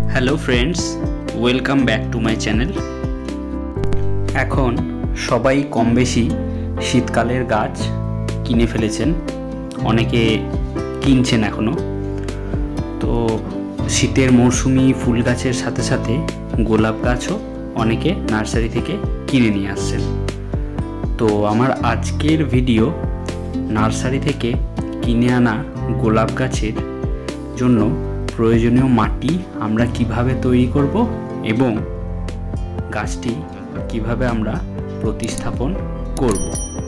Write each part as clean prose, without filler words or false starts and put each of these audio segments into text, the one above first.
Hello friends, welcome back to my channel. এখন সবাই কম বেশি শীতকালের গাছ কিনে ফেলেছেন, অনেকে কিনছেন এখনও। তো শীতের মৌসুমি ফুল গাছের সাথে সাথে গোলাপ গাছও অনেকে নার্সারি থেকে কিনে নিয়ে আসছেন। তো আমার আজকের ভিডিও নার্সারি থেকে কিনে আনা গোলাপ গাছের জন্য প্রয়োজনীয় মাটি আমরা কিভাবে তৈরি করব এবং গাছটি কিভাবে আমরা প্রতিস্থাপন করব।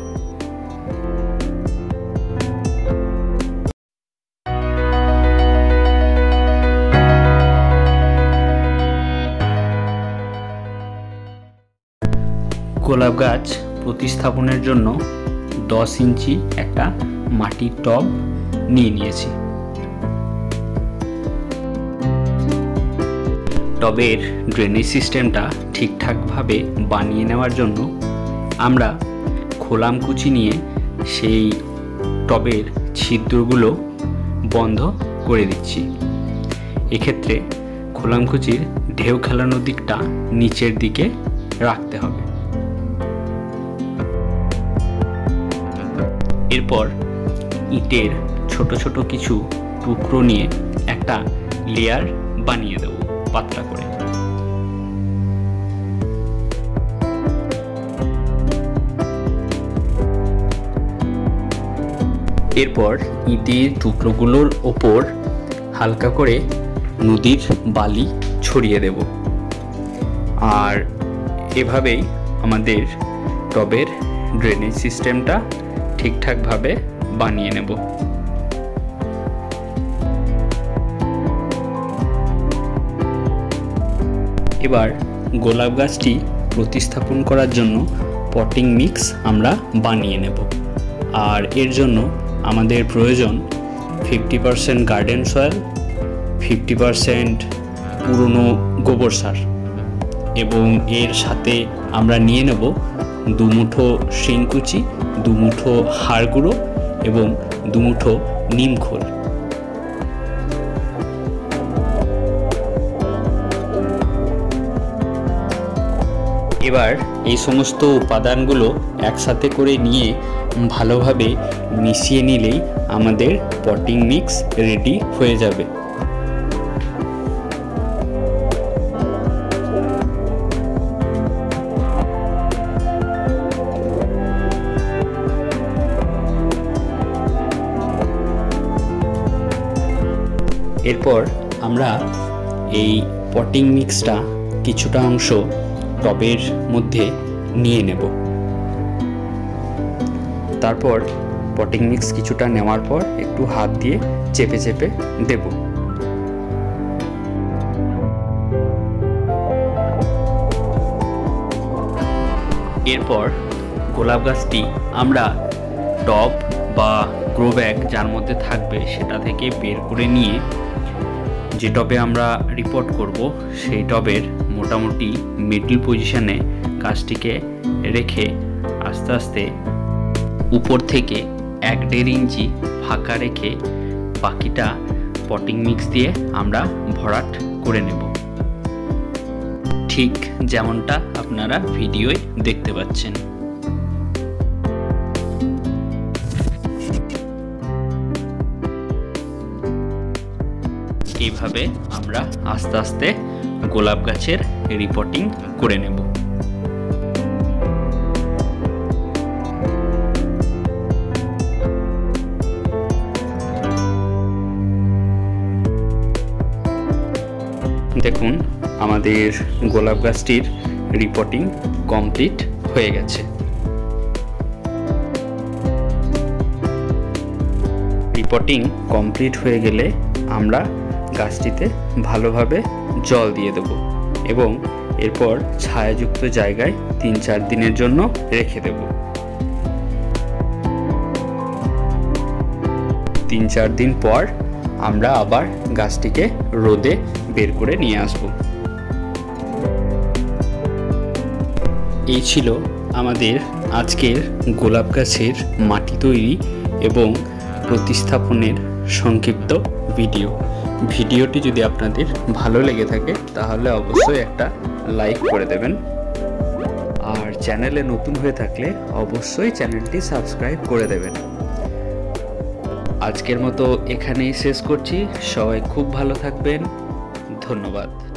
গোলাপ গাছ প্রতিস্থাপনের জন্য 10 ইঞ্চি একটা মাটির টব নিয়ে নিয়েছি। টবের ড্রেনেজ সিস্টেমটা ঠিকঠাকভাবে বানিয়ে নেওয়ার জন্য আমরা খোলামকুচি নিয়ে সেই টবের ছিদ্রগুলো বন্ধ করে দিচ্ছি। এক্ষেত্রে খোলামকুচির ঢেউ খেলানোর দিকটা নিচের দিকে রাখতে হবে। এরপর ইটের ছোট ছোট কিছু টুকরো নিয়ে একটা লেয়ার বানিয়ে দেব পাতলা করে। এরপর ইটের টুকরোগুলোর ওপর হালকা করে নদীর বালি ছড়িয়ে দেব। আর এভাবেই আমাদের টবের ড্রেনেজ সিস্টেমটা ঠিকঠাকভাবে বানিয়ে নেব। এবার গোলাপ গাছটি প্রতিস্থাপন করার জন্য পটিং মিক্স আমরা বানিয়ে নেব। আর এর জন্য আমাদের প্রয়োজন 50% গার্ডেন সয়েল, 50% পুরনো গোবর সার এবং এর সাথে আমরা নিয়ে নেব 2 মুঠো শিংকুচি, 2 মুঠো হাড় গুঁড়ো এবং 2 মুঠো নিম খোল। এবার এই সমস্ত উপাদানগুলো একসাথে করে নিয়ে ভালোভাবে মিশিয়ে নিলেই আমাদের পটিং মিক্স রেডি হয়ে যাবে। এরপর আমরা এই পটিং মিক্সটা কিছুটা অংশ টবের মধ্যে নিয়ে নেব। তারপর পটিং মিক্স কিছুটা নেওয়ার পর একটু হাত দিয়ে চেপে চেপে দেব। এরপর গোলাপ গাছটি আমরা টব বা গ্রো ব্যাগ যার মধ্যে থাকবে সেটা থেকে বের করে নিয়ে যে টবে আমরা রিপোর্ট করব সেই টবের মোটামুটি মিডল পজিশনে গাছটিকে রেখে আস্তে আস্তে উপর থেকে 1-1.5 ইঞ্চি ফাঁকা রেখে বাকিটা পটিং মিক্স দিয়ে আমরা ভরাট করে নেব, ঠিক যেমনটা আপনারা ভিডিওয় দেখতে পাচ্ছেন। এইভাবে আমরা আস্তে আস্তে গোলাপ গাছের রিপোর্টিং করে নেব। দেখুন আমাদের গোলাপ গাছটির রিপোর্টিং কমপ্লিট হয়ে গেছে। রিপোর্টিং কমপ্লিট হয়ে গেলে আমরা গাছটিতে ভালোভাবে জল দিয়ে দেব এবং এরপর ছায়াযুক্ত জায়গায় 3-4 দিনের জন্য রেখে দেব। 3-4 দিন পর আমরা আবার গাছটিকে রোদে বের করে নিয়ে আসব। এই ছিল আমাদের আজকের গোলাপ গাছের মাটি তৈরি এবং প্রতিস্থাপনের সংক্ষিপ্ত ভিডিও। ভিডিওটি যদি আপনাদের ভালো লেগে থাকে তাহলে অবশ্যই একটা লাইক করে দেবেন, আর চ্যানেলে নতুন হয়ে থাকলে অবশ্যই চ্যানেলটি সাবস্ক্রাইব করে দেবেন। আজকের মতো এখানেই শেষ করছি। সবাই খুব ভালো থাকবেন। ধন্যবাদ।